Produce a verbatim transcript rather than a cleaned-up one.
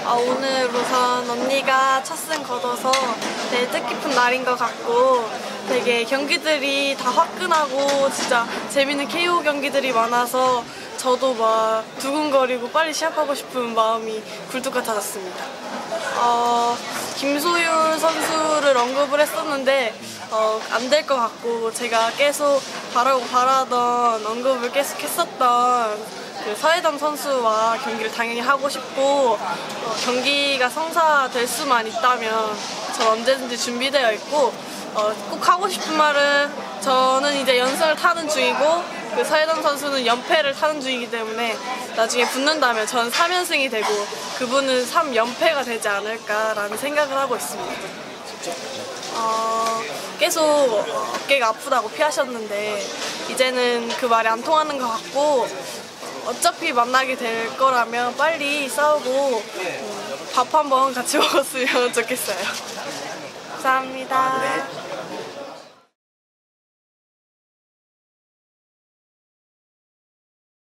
아, 오늘 우선 언니가 첫 승 거둬서 되게 뜻깊은 날인 것 같고 되게 경기들이 다 화끈하고 진짜 재밌는 케이오 경기들이 많아서 저도 막 두근거리고 빨리 시합하고 싶은 마음이 굴뚝 같아졌습니다. 어, 김소율 선수를 언급을 했었는데 어, 안 될 것 같고 제가 계속 바라고 바라던 언급을 계속 했었던 그 서해담 선수와 경기를 당연히 하고 싶고 어, 경기가 성사될 수만 있다면 전 언제든지 준비되어 있고 어, 꼭 하고 싶은 말은 저는 이제 연승을 타는 중이고 그 서해담 선수는 연패를 타는 중이기 때문에 나중에 붙는다면 전 삼 연승이 되고 그분은 삼 연패가 되지 않을까라는 생각을 하고 있습니다. 어, 계속 어깨가 아프다고 피하셨는데 이제는 그 말이 안 통하는 것 같고 어차피 만나게 될 거라면 빨리 싸우고 밥 한번 같이 먹었으면 좋겠어요. 감사합니다.